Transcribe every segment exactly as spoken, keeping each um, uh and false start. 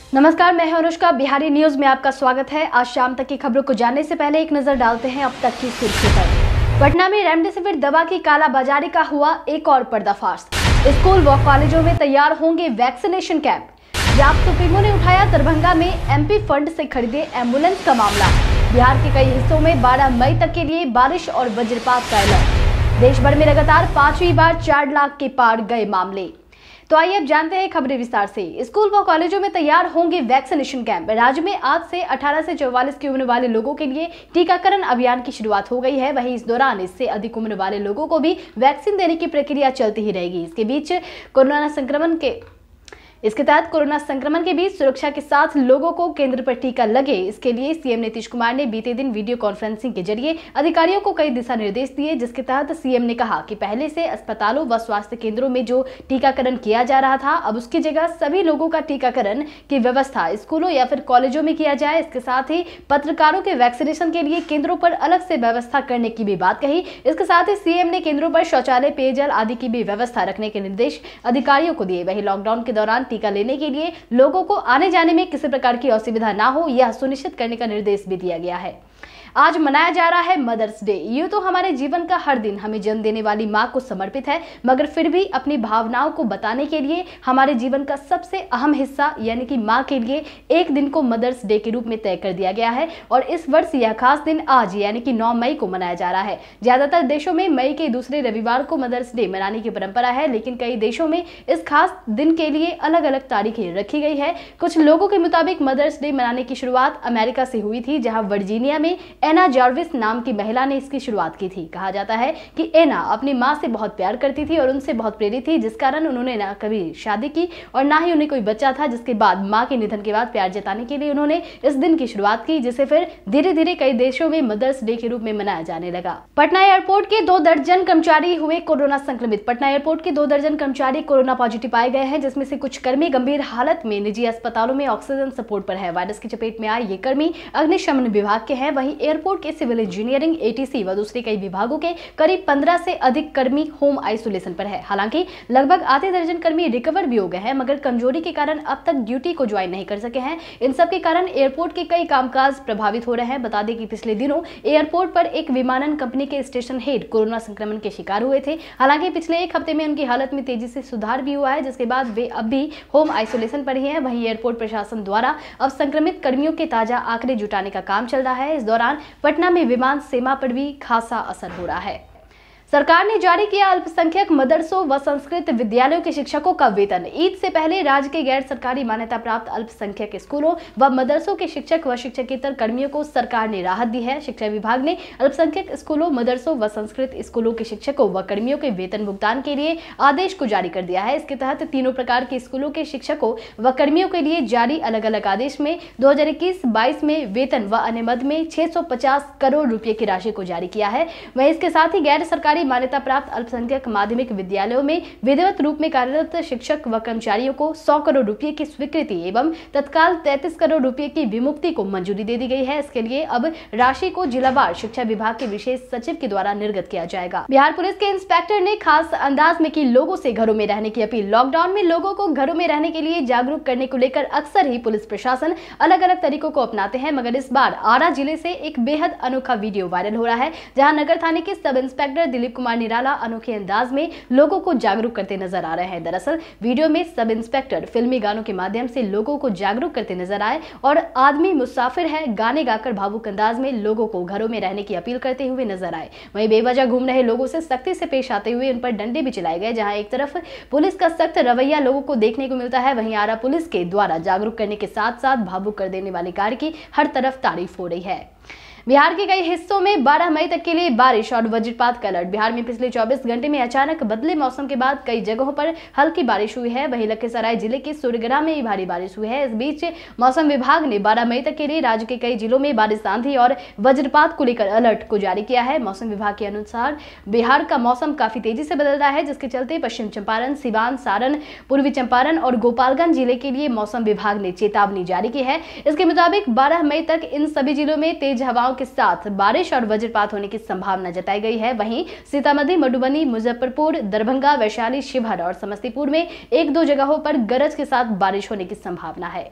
नमस्कार, मैं हूं अनुष्का। बिहारी न्यूज में आपका स्वागत है। आज शाम तक की खबरों को जानने से पहले एक नजर डालते हैं अब तक की सुर्खी पर। पटना में रेमडेसिविर दवा की कालाबाजारी का हुआ एक और पर्दाफाश। स्कूल व कॉलेजों में तैयार होंगे वैक्सीनेशन कैंप। जाप सुप्रीमो ने उठाया दरभंगा में एमपी फंड से खरीदे एम्बुलेंस का मामला। बिहार के कई हिस्सों में बारह मई तक के लिए बारिश और वज्रपात का अलर्ट। देश भर में लगातार पांचवी बार चार लाख के पार गए मामले। तो आइए अब जानते हैं खबरें विस्तार से। स्कूल व कॉलेजों में तैयार होंगे वैक्सीनेशन कैंप। राज्य में आज से अठारह से चौवालीस की उम्र वाले लोगों के लिए टीकाकरण अभियान की शुरुआत हो गई है। वहीं इस दौरान इससे अधिक उम्र वाले लोगों को भी वैक्सीन देने की प्रक्रिया चलती ही रहेगी। इसके बीच कोरोना संक्रमण के इसके तहत कोरोना संक्रमण के बीच सुरक्षा के साथ लोगों को केंद्र पर टीका लगे, इसके लिए सीएम नीतीश कुमार ने बीते दिन वीडियो कॉन्फ्रेंसिंग के जरिए अधिकारियों को कई दिशा निर्देश दिए, जिसके तहत सीएम ने कहा कि पहले से अस्पतालों व स्वास्थ्य केंद्रों में जो टीकाकरण किया जा रहा था, अब उसकी जगह सभी लोगों का टीकाकरण की व्यवस्था स्कूलों या फिर कॉलेजों में किया जाए। इसके साथ ही पत्रकारों के वैक्सीनेशन के लिए केंद्रों पर अलग से व्यवस्था करने की भी बात कही। इसके साथ ही सीएम ने केंद्रों पर शौचालय, पेयजल आदि की भी व्यवस्था रखने के निर्देश अधिकारियों को दिए। वहीं लॉकडाउन के दौरान टीका लेने के लिए लोगों को आने जाने में किसी प्रकार की असुविधा ना हो, यह सुनिश्चित करने का निर्देश भी दिया गया है। आज मनाया जा रहा है मदर्स डे। ये तो हमारे जीवन का हर दिन हमें जन्म देने वाली माँ को समर्पित है, मगर फिर भी अपनी भावनाओं को बताने के लिए हमारे जीवन का सबसे अहम हिस्सा यानी कि माँ के लिए एक दिन को मदर्स डे के रूप में तय कर दिया गया है। और इस वर्ष यह खास दिन आज यानी कि नौ मई को मनाया जा रहा है। ज्यादातर देशों में मई के दूसरे रविवार को मदर्स डे मनाने की परंपरा है, लेकिन कई देशों में इस खास दिन के लिए अलग अलग तारीखें रखी गई है। कुछ लोगों के मुताबिक मदर्स डे मनाने की शुरुआत अमेरिका से हुई थी, जहाँ वर्जीनिया में एना जॉर्विस नाम की महिला ने इसकी शुरुआत की थी। कहा जाता है कि एना अपनी मां से बहुत प्यार करती थी और उनसे बहुत प्रेरित थी, जिस कारण उन्होंने ना कभी शादी की और ना ही उन्हें कोई बच्चा था। जिसके बाद मां के निधन के बाद प्यार जताने के लिए उन्होंने इस दिन की शुरुआत की, जिसे फिर धीरे धीरे कई देशों में मदर्स डे के रूप में मनाया जाने लगा। पटना एयरपोर्ट के दो दर्जन कर्मचारी हुए कोरोना संक्रमित। पटना एयरपोर्ट के दो दर्जन कर्मचारी कोरोना पॉजिटिव पाए गए हैं, जिसमें से कुछ कर्मी गंभीर हालत में निजी अस्पतालों में ऑक्सीजन सपोर्ट पर है। वायरस की चपेट में आए ये कर्मी अग्निशमन विभाग के हैं। वहीं एयरपोर्ट के सिविल इंजीनियरिंग, एटीसी व दूसरे कई विभागों के करीब पंद्रह से अधिक कर्मी होम आइसोलेशन पर है। हालांकि लगभग आधे दर्जन कर्मी रिकवर भी हो गए हैं, मगर कमजोरी के कारण अब तक ड्यूटी को ज्वाइन नहीं कर सके हैं। इन सब के कारण एयरपोर्ट के कई कामकाज प्रभावित हो रहे हैं। बता दें कि पिछले दिनों एयरपोर्ट पर एक विमानन कंपनी के स्टेशन हेड कोरोना संक्रमण के शिकार हुए थे। हालांकि पिछले एक हफ्ते में उनकी हालत में तेजी से सुधार भी हुआ है, जिसके बाद वे अब भी होम आइसोलेशन पर ही हैं। वहीं एयरपोर्ट प्रशासन द्वारा अब संक्रमित कर्मियों के ताजा आंकड़े जुटाने का काम चल रहा है। इस दौरान पटना में विमान सेवा पर भी खासा असर हो रहा है। सरकार ने जारी किया अल्पसंख्यक मदरसों व संस्कृत विद्यालयों के शिक्षकों का वेतन। ईद से पहले राज्य के गैर सरकारी मान्यता प्राप्त अल्पसंख्यक स्कूलों व मदरसों के शिक्षक व शिक्षकेतर कर्मियों को सरकार ने राहत दी है। शिक्षा विभाग ने अल्पसंख्यक स्कूलों, मदरसों व संस्कृत स्कूलों के शिक्षकों व कर्मियों के वेतन भुगतान के लिए आदेश को जारी कर दिया है। इसके तहत तीनों प्रकार के स्कूलों के शिक्षकों व कर्मियों के लिए जारी अलग अलग आदेश में दो हजार इक्कीस बाईस में वेतन व अन्य मद में छह सौ पचास करोड़ रुपए की राशि को जारी किया है। वहीं इसके साथ ही गैर सरकारी मान्यता प्राप्त अल्पसंख्यक माध्यमिक विद्यालयों में विधिवत रूप में कार्यरत शिक्षक व कर्मचारियों को सौ करोड़ रुपए की स्वीकृति एवं तत्काल तैंतीस करोड़ रुपए की विमुक्ति को मंजूरी दे दी गई है। इसके लिए अब राशि को जिलावार शिक्षा विभाग के विशेष सचिव के द्वारा निर्गत किया जाएगा। बिहार पुलिस के इंस्पेक्टर ने खास अंदाज में की लोगों से घरों में रहने की अपील। लॉकडाउन में लोगों को घरों में रहने के लिए जागरूक करने को लेकर अक्सर ही पुलिस प्रशासन अलग अलग तरीकों को अपनाते हैं, मगर इस बार आरा जिले से एक बेहद अनोखा वीडियो वायरल हो रहा है, जहां नगर थाने के सब इंस्पेक्टर दिलीप कुमार निराला अनोखे अंदाज में लोगों को जागरूक करते नजर आ रहे हैं। दरअसल वीडियो में सब इंस्पेक्टर फिल्मी गानों के माध्यम से लोगों को जागरूक करते नजर आए और आदमी मुसाफिर है गाने गाकर भावुक अंदाज में लोगों को घरों में रहने की अपील करते हुए नजर आए। वहीं बेवजह घूम रहे लोगों से सख्ती से पेश आते हुए उन पर डंडे भी चलाए गए। जहां एक तरफ पुलिस का सख्त रवैया लोगों को देखने को मिलता है, वहीं आरा पुलिस के द्वारा जागरूक करने के साथ साथ भावुक कर देने वाले कार्य की हर तरफ तारीफ हो रही है। बिहार के कई हिस्सों में बारह मई तक के लिए बारिश और वज्रपात का अलर्ट। बिहार में पिछले चौबीस घंटे में अचानक बदले मौसम के बाद कई जगहों पर हल्की बारिश हुई है। वहीं लखीसराय जिले के सूर्यग्राम में भारी बारिश हुई है। इस बीच मौसम विभाग ने बारह मई तक के लिए राज्य के कई जिलों में बारिश, आंधी और वज्रपात को लेकर अलर्ट को जारी किया है। मौसम विभाग के अनुसार बिहार का मौसम काफी तेजी से बदल रहा है, जिसके चलते पश्चिम चंपारण, सिवान, सारण, पूर्वी चंपारण और गोपालगंज जिले के लिए मौसम विभाग ने चेतावनी जारी की है। इसके मुताबिक बारह मई तक इन सभी जिलों में तेज हवाओं के साथ बारिश और वज्रपात होने की संभावना जताई गई है। वहीं सीतामढ़ी, मधुबनी, मुजफ्फरपुर, दरभंगा, वैशाली, शिवहर और समस्तीपुर में एक दो जगहों पर गरज के साथ बारिश होने की संभावना है।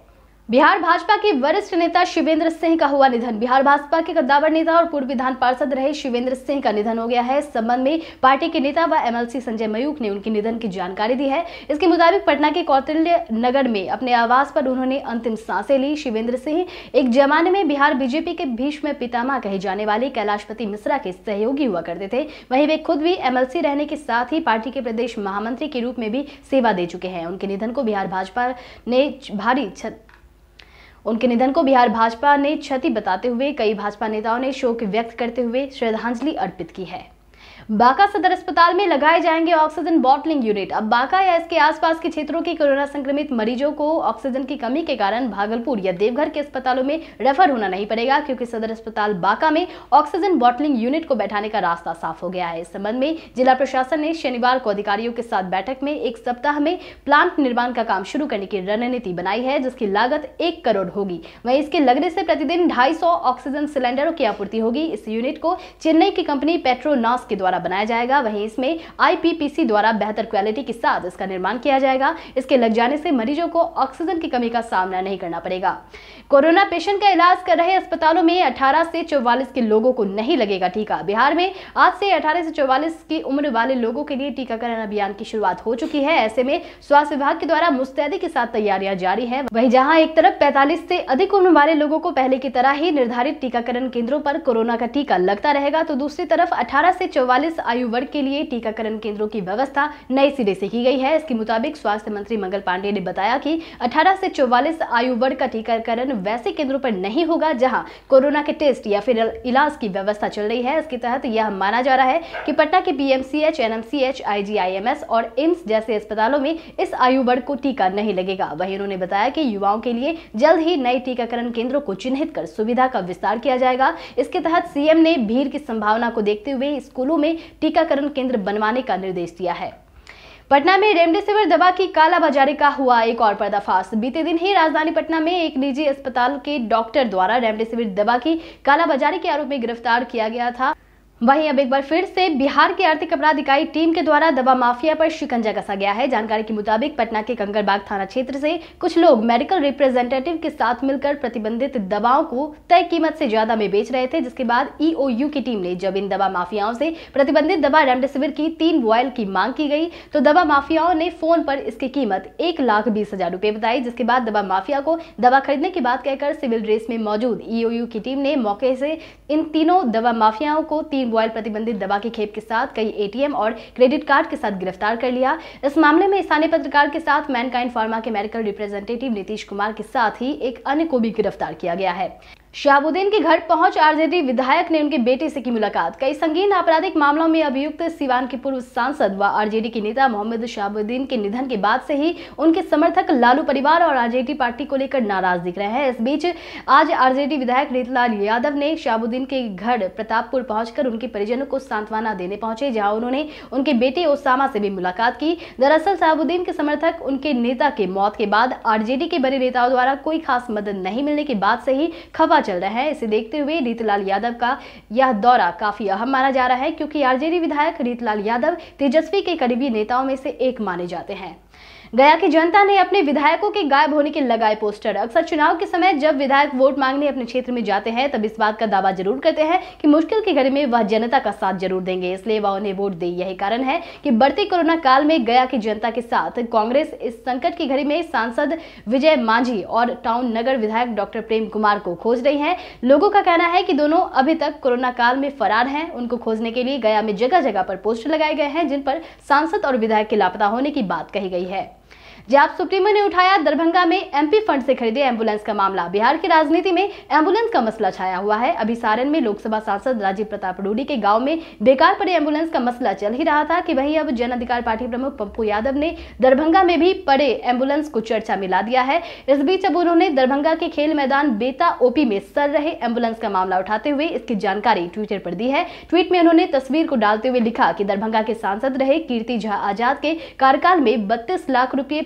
बिहार भाजपा के वरिष्ठ नेता शिवेंद्र सिंह का हुआ निधन। बिहार भाजपा के कद्दावर नेता और पूर्व विधान पार्षद रहे शिवेंद्र सिंह का निधन हो गया है। इस संबंध में पार्टी के नेता व एमएलसी संजय मयूख ने उनके निधन की जानकारी दी है। इसके मुताबिक पटना के कौटिल्य नगर में अपने आवास पर उन्होंने अंतिम सांसें ली। शिवेंद्र सिंह एक जमाने में बिहार बीजेपी के भीष्म पितामह कहे जाने वाले कैलाशपति मिश्रा के सहयोगी हुआ करते थे। वहीं वे खुद भी एमएलसी रहने के साथ ही पार्टी के प्रदेश महामंत्री के रूप में भी सेवा दे चुके हैं। उनके निधन को बिहार भाजपा ने भारी उनके निधन को बिहार भाजपा ने क्षति बताते हुए कई भाजपा नेताओं ने शोक व्यक्त करते हुए श्रद्धांजलि अर्पित की है। बांका सदर अस्पताल में लगाए जाएंगे ऑक्सीजन बॉटलिंग यूनिट। अब बांका या इसके आसपास के क्षेत्रों के कोरोना संक्रमित मरीजों को ऑक्सीजन की कमी के कारण भागलपुर या देवघर के अस्पतालों में रेफर होना नहीं पड़ेगा, क्योंकि सदर अस्पताल बांका में ऑक्सीजन बॉटलिंग यूनिट को बैठाने का रास्ता साफ हो गया है। इस संबंध में जिला प्रशासन ने शनिवार को अधिकारियों के साथ बैठक में एक सप्ताह में प्लांट निर्माण का काम शुरू करने की रणनीति बनाई है, जिसकी लागत एक करोड़ होगी। वहीं इसके लगने से प्रतिदिन ढाई सौ ऑक्सीजन सिलेंडरों की आपूर्ति होगी। इस यूनिट को चेन्नई की कंपनी पेट्रोनास के द्वारा बनाया जाएगा। वहीं इसमें आईपीपीसी द्वारा बेहतर क्वालिटी के साथ इसका निर्माण किया जाएगा। इसके लग जाने से मरीजों को ऑक्सीजन की कमी का सामना नहीं करना पड़ेगा। कोरोना पेशेंट का इलाज कर रहे अस्पतालों में अठारह से चौवालीस के लोगों को नहीं लगेगा टीका। बिहार में आज से अठारह से चौवालीस की उम्र वाले लोगों के लिए टीकाकरण अभियान की शुरुआत हो चुकी है। ऐसे में स्वास्थ्य विभाग के द्वारा मुस्तैदी के साथ तैयारियां जारी है। वहीं जहां एक तरफ पैंतालीस से अधिक उम्र वाले लोगों को पहले की तरह ही निर्धारित टीकाकरण केंद्रों पर कोरोना का टीका लगता रहेगा, तो दूसरी तरफ अठारह से चौवालीस आयु वर्ग के लिए टीकाकरण केंद्रों की व्यवस्था नए सिरे से की गई है। इसके मुताबिक स्वास्थ्य मंत्री मंगल पांडेय ने बताया कि अठारह से चौवालीस आयु वर्ग का टीकाकरण वैसे केंद्रों पर नहीं होगा जहां कोरोना के टेस्ट या फिर इलाज की व्यवस्था चल रही है। इसके तहत यह माना जा रहा है कि पटना के पीएमसीएच, एनएमसीएच, आईजीआईएमएस और एम्स जैसे अस्पतालों में इस आयु वर्ग को टीका नहीं लगेगा। वहीं उन्होंने बताया कि युवाओं के लिए जल्द ही नए टीकाकरण केंद्रों को चिन्हित कर सुविधा का विस्तार किया जाएगा। इसके तहत सीएम ने भीड़ की संभावना को देखते हुए स्कूलों में टीकाकरण केंद्र बनवाने का निर्देश दिया है। पटना में रेमडेसिविर दवा की कालाबाजारी का हुआ एक और पर्दाफाश। बीते दिन ही राजधानी पटना में एक निजी अस्पताल के डॉक्टर द्वारा रेमडेसिविर दवा की कालाबाजारी के आरोप में गिरफ्तार किया गया था। वहीं अब एक बार फिर से बिहार की आर्थिक अपराध इकाई टीम के द्वारा दवा माफिया पर शिकंजा कसा गया है। जानकारी के मुताबिक पटना के कंकड़बाग थाना क्षेत्र से कुछ लोग मेडिकल रिप्रेजेंटेटिव के साथ मिलकर प्रतिबंधित दवाओं को तय कीमत से ज्यादा में बेच रहे थे, जिसके बाद ईओयू की टीम ने जब इन दवा माफियाओं से प्रतिबंधित दवा रेमडेसिविर की तीन वॉयल की मांग की गई तो दवा माफियाओं ने फोन पर इसकी कीमत एक लाख बीस हजार रुपए बताई, जिसके बाद दवा माफिया को दवा खरीदने की बात कहकर सिविल ड्रेस में मौजूद ईओयू की टीम ने मौके से इन तीनों दवा माफियाओं को तीन वॉयल प्रतिबंधित दवा की खेप के साथ कई एटीएम और क्रेडिट कार्ड के साथ गिरफ्तार कर लिया। इस मामले में स्थानीय पत्रकार के साथ मैनकाइंड फार्मा के मेडिकल रिप्रेजेंटेटिव नीतीश कुमार के साथ ही एक अन्य को भी गिरफ्तार किया गया है। शहाबुद्दीन के घर पहुंच आरजेडी विधायक ने उनके बेटे से की मुलाकात। कई संगीन आपराधिक मामलों में अभियुक्त सिवान के पूर्व सांसद व आरजेडी के नेता मोहम्मद शहाबुद्दीन के निधन के बाद से ही उनके समर्थक लालू परिवार और आरजेडी पार्टी को लेकर नाराज दिख रहे हैं। इस बीच आज आरजेडी विधायक रीतलाल यादव ने शहाबुद्दीन के घर प्रतापपुर पहुंचकर उनके परिजनों को सांत्वना देने पहुंचे, जहां उन्होंने उनके बेटे ओसामा से भी मुलाकात की। दरअसल शहाबुद्दीन के समर्थक उनके नेता के मौत के बाद आरजेडी के बड़े नेताओं द्वारा कोई खास मदद नहीं मिलने की बात से ही खफा चल रहा है। इसे देखते हुए रीतलाल यादव का यह दौरा काफी अहम माना जा रहा है, क्योंकि आरजेडी विधायक रीतलाल यादव तेजस्वी के करीबी नेताओं में से एक माने जाते हैं। गया की जनता ने अपने विधायकों के गायब होने के लगाए पोस्टर। अक्सर चुनाव के समय जब विधायक वोट मांगने अपने क्षेत्र में जाते हैं तब इस बात का दावा जरूर करते हैं कि मुश्किल की घड़ी में वह जनता का साथ जरूर देंगे, इसलिए वह उन्हें वोट दे। यही कारण है कि बढ़ते कोरोना काल में गया की जनता के साथ कांग्रेस इस संकट की घड़ी में सांसद विजय मांझी और टाउन नगर विधायक डॉक्टर प्रेम कुमार को खोज रही है। लोगों का कहना है कि दोनों अभी तक कोरोना काल में फरार हैं। उनको खोजने के लिए गया में जगह जगह पर पोस्टर लगाए गए हैं, जिन पर सांसद और विधायक के लापता होने की बात कही गई है। जाप सुप्रीमो ने उठाया दरभंगा में एमपी फंड से खरीदे एम्बुलेंस का मामला। बिहार की राजनीति में एम्बुलेंस का मसला छाया हुआ है। अभी सारण में लोकसभा सांसद राजीव प्रताप रूडी के गांव में बेकार पड़े एम्बुलेंस का मसला चल ही रहा था कि वहीं अब जन अधिकार पार्टी प्रमुख पप्पू यादव ने दरभंगा में भी पड़े एम्बुलेंस को चर्चा में ला दिया है। इस बीच अब उन्होंने दरभंगा के खेल मैदान बेता ओपी में सर रहे एम्बुलेंस का मामला उठाते हुए इसकी जानकारी ट्विटर पर दी है। ट्वीट में उन्होंने तस्वीर को डालते हुए लिखा कि दरभंगा के सांसद रहे कीर्ति झा आजाद के कार्यकाल में बत्तीस लाख रुपए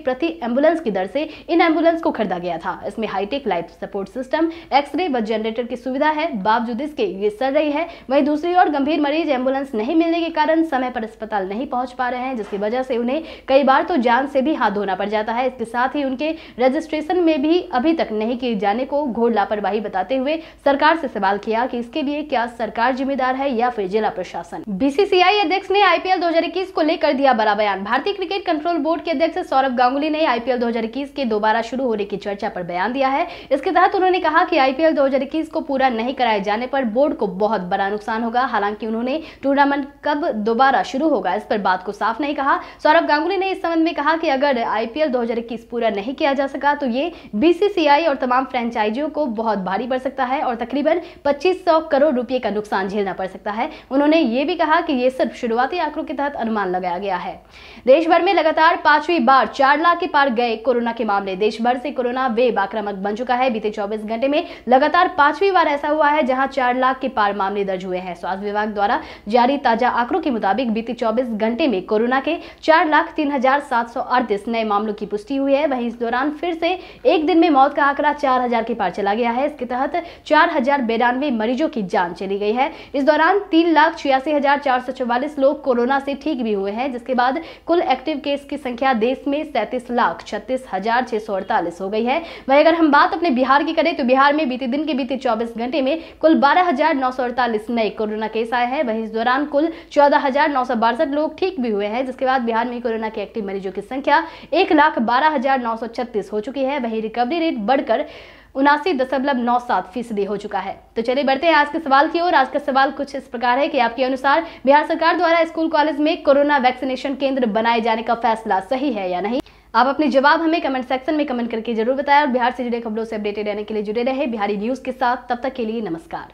प्रति एम्बुलेंस की दर से इन एम्बुलेंस को खरीदा गया था। इसमें hitech life support system, xray व जनरेटर की सुविधा है। बावजूद इसके ये सड़ रही है। वहीं दूसरी ओर गंभीर मरीज एम्बुलेंस नहीं मिलने के कारण समय पर अस्पताल नहीं पहुंच पा रहे हैं, जिसकी वजह से उन्हें कई बार तो जान से भी हाथ धोना पड़ जाता है। इसके साथ ही उनके रजिस्ट्रेशन में भी अभी तक नहीं किए जाने को घोर लापरवाही बताते हुए सरकार से सवाल किया कि इसके लिए क्या सरकार जिम्मेदार है या फिर जिला प्रशासन। बीसीसीआई अध्यक्ष ने आईपीएल दो हज़ार इक्कीस को लेकर दिया बड़ा बयान। भारतीय क्रिकेट कंट्रोल बोर्ड के अध्यक्ष सौरभ गांगुली ने आईपीएल दो हज़ार इक्कीस के दोबारा शुरू होने की चर्चा पर बयान दिया है। इसके तहत उन्होंने कहा कि आईपीएल दो हज़ार इक्कीस को पूरा नहीं कराए जाने पर बोर्ड को बहुत बड़ा नुकसान होगा। हालांकि उन्होंने टूर्नामेंट कब दोबारा शुरू होगा इस पर बात को साफ नहीं कहा। सौरभ गांगुली ने इस संबंध में कहा कि अगर आईपीएल दो हज़ार इक्कीस पूरा नहीं किया जा सका तो ये बीसीसीआई और तमाम फ्रेंचाइजियों को बहुत भारी पड़ सकता है और तकरीबन पच्चीस सौ करोड़ रुपए का नुकसान झेलना पड़ सकता है। उन्होंने ये भी कहा कि ये सिर्फ शुरुआती आंकड़ों के तहत अनुमान लगाया गया है। देश भर में लगातार पांचवी बार चार लाख के पार गए कोरोना के मामले। देश भर से कोरोना वेव आक्रामक बन चुका है। बीते चौबीस घंटे में लगातार पांचवी बार ऐसा हुआ है जहां चार लाख के पार मामले दर्ज हुए हैं। स्वास्थ्य विभाग द्वारा जारी ताजा आंकड़ों के मुताबिक बीते चौबीस घंटे में कोरोना के चार लाख तीन हजार सात सौ अड़तीस नए मामलों की पुष्टि हुई है। वहीं इस दौरान फिर से एक दिन में मौत का आंकड़ा चार हजार के पार चला गया है। इसके तहत चार हजार बेरानवे मरीजों की जान चली गई है। इस दौरान तीन लाख छियासी हजार चार सौ चौवालीस लोग कोरोना से ठीक भी हुए हैं, जिसके बाद कुल एक्टिव केस की संख्या देश में सैंतीस लाख छत्तीस हजार छह सौ अड़तालीस हो गई है। वहीं अगर हम बात अपने बिहार की करें तो बिहार में बीते दिन के बीते चौबीस घंटे में कुल बारह हजार नौ सौ अड़तालीस नए कोरोना केस आए हैं। वहीं इस दौरान कुल चौदह हजार नौ सौ बासठ लोग ठीक भी हुए हैं, जिसके बाद बिहार में कोरोना के एक्टिव मरीजों की संख्या एक लाख बारह हजार नौ सौ छत्तीस हो चुकी है। वहीं रिकवरी रेट बढ़कर उनासी दशमलव नौ सात फीसदी हो चुका है। तो चलिए बढ़ते हैं आज के सवाल की ओर। आज का सवाल कुछ इस प्रकार है कि आपके अनुसार बिहार सरकार द्वारा स्कूल कॉलेज में कोरोना वैक्सीनेशन केंद्र बनाए जाने का फैसला सही है या नहीं? आप अपने जवाब हमें कमेंट सेक्शन में कमेंट करके जरूर बताएं और बिहार से जुड़े खबरों से अपडेटेड रहने के लिए जुड़े रहे बिहारी न्यूज के साथ। तब तक के लिए नमस्कार।